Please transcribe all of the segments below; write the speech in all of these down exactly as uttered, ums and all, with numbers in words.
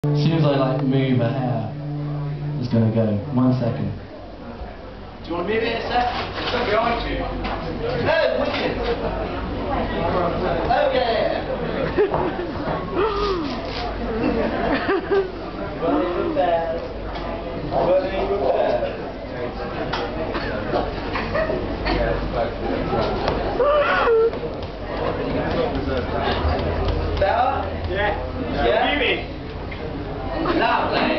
As soon as I like move a hair, it's gonna go. One second. Do you want to move it a sec? It's not behind you. No, wicked. Oh yeah. Running with bears. Running with bears. Better? Yeah. Yeah. Moving. Lovely.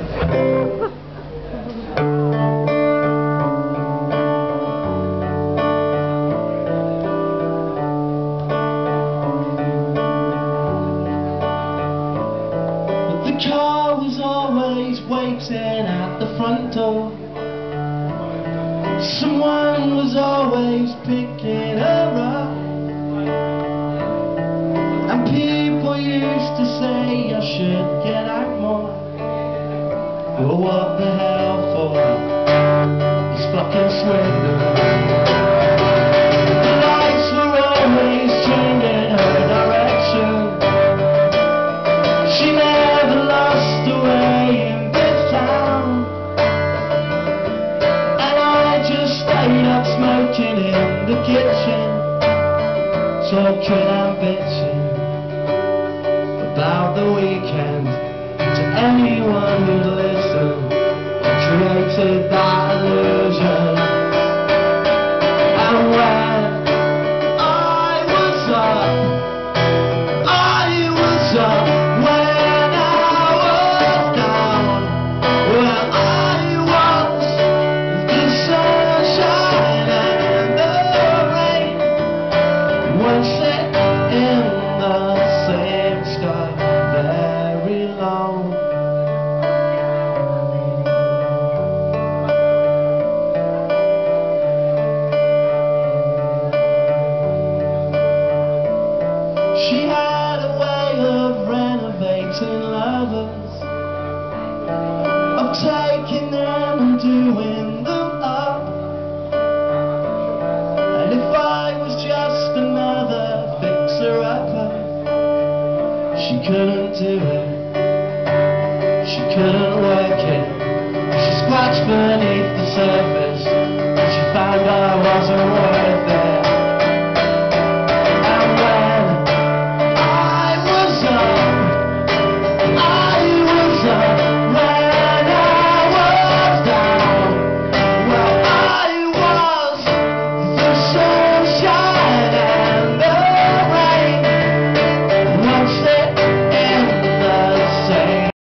The car was always waiting at the front door. Someone was always picking her up. And people used to say I should get out more. Well, what the hell for? It's fucking Swindon. The lights were always changing her direction. She never lost her way in this town. And I just stayed up smoking in the kitchen, talking and bitching about the weekend to anyone who'd listen. I created that illusion. And when I was up, I was up. When I was down, well, I was the sunshine and the rain. One set in the same sky, very low. She had a way of renovating lovers, of taking them and doing them up. And if I was just another fixer-upper, she couldn't do it.